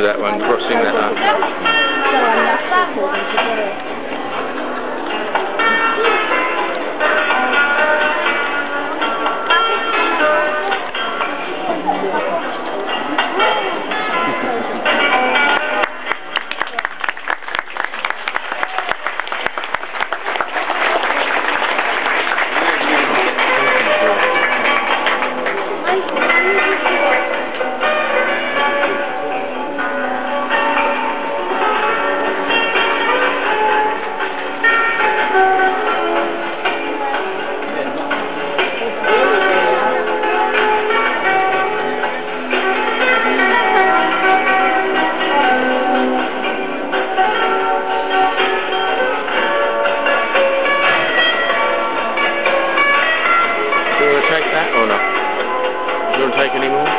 that one, crossing that up. Do you want to take that or not? Do you want to take any more?